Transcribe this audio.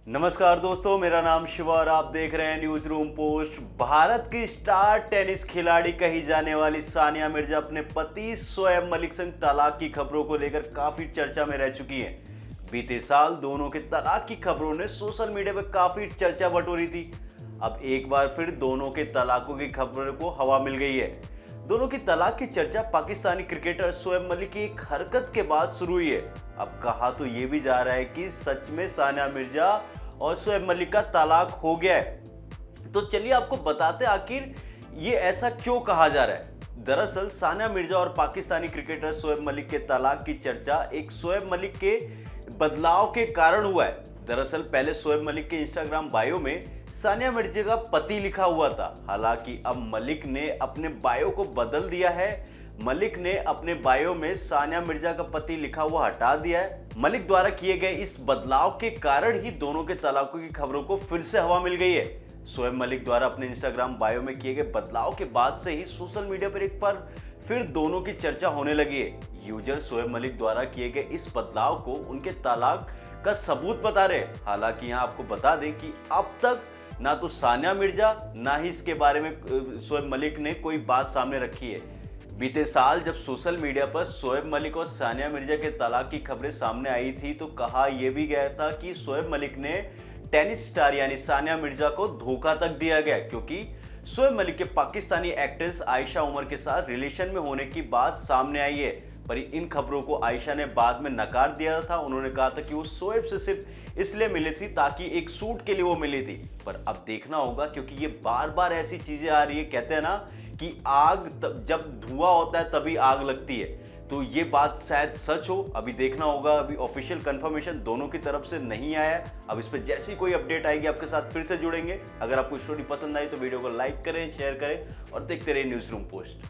नमस्कार दोस्तों, मेरा नाम शिवा और आप देख रहे हैं न्यूज रूम पोस्ट। भारत की स्टार टेनिस खिलाड़ी कही जाने वाली सानिया मिर्जा अपने पति शोएब मलिक संग तलाक की खबरों को लेकर काफी चर्चा में रह चुकी हैं। बीते साल दोनों के तलाक की खबरों ने सोशल मीडिया पर काफी चर्चा बटोरी थी। अब एक बार फिर दोनों के तलाकों की खबरों को हवा मिल गई है। दोनों की तलाक की चर्चा पाकिस्तानी क्रिकेटर शोएब मलिक की एक हरकत के बाद शुरू हुई है। अब कहा तो ये भी जा रहा है कि सच में सानिया मिर्जा और शोएब मलिक का तलाक हो गया है। तो चलिए आपको बताते आखिर ये ऐसा क्यों कहा जा रहा है। दरअसल सानिया मिर्जा और पाकिस्तानी क्रिकेटर शोएब मलिक के तलाक की चर्चा एक शोएब मलिक के बदलाव के कारण हुआ है। दरअसल पहले शोएब मलिक के इंस्टाग्राम बायो में सानिया मिर्जा का पति लिखा हुआ था। हालांकि अब मलिक ने अपने बायो को बदल दिया है। मलिक ने अपने बायो में सानिया मिर्जा का पति लिखा हुआ हटा दिया है। मलिक द्वारा किए गए इस बदलाव के कारण ही दोनों के तलाकों की खबरों को फिर से हवा मिल गई है। शोएब मलिक द्वारा अपने इंस्टाग्राम बायो में किए गए बदलाव के बाद से ही सोशल मीडिया पर एक बार फिर दोनों की चर्चा होने लगी है। यूजर शोएब मलिक द्वारा किए गए इस बदलाव को उनके तलाक का सबूत बता रहे हैं। हालांकि यहाँ आपको बता दें कि अब तक ना तो सानिया मिर्जा ना ही इसके बारे में शोएब मलिक ने कोई बात सामने रखी है। बीते साल जब सोशल मीडिया पर शोएब मलिक और सानिया मिर्जा के तलाक की खबरें सामने आई थी तो कहा यह भी गया था कि शोएब मलिक ने टेनिस स्टार यानी सानिया मिर्जा को धोखा तक दिया गया, क्योंकि शोएब मलिक के पाकिस्तानी एक्ट्रेस आयशा उमर के साथ रिलेशन में होने की बात सामने आई है। पर इन खबरों को आयशा ने बाद में नकार दिया था। उन्होंने कहा था कि वो शोएब से सिर्फ इसलिए मिली थी ताकि एक सूट के लिए वो मिली थी। पर अब देखना होगा, क्योंकि ये बार बार ऐसी चीजें आ रही है। कहते हैं ना कि आग जब धुआं होता है तभी आग लगती है, तो ये बात शायद सच हो। अभी देखना होगा। अभी ऑफिशियल कंफर्मेशन दोनों की तरफ से नहीं आया है। अब इस पर जैसी कोई अपडेट आएगी आपके साथ फिर से जुड़ेंगे। अगर आपको स्टोरी पसंद आई तो वीडियो को लाइक करें, शेयर करें और देखते रहिए न्यूज रूम पोस्ट।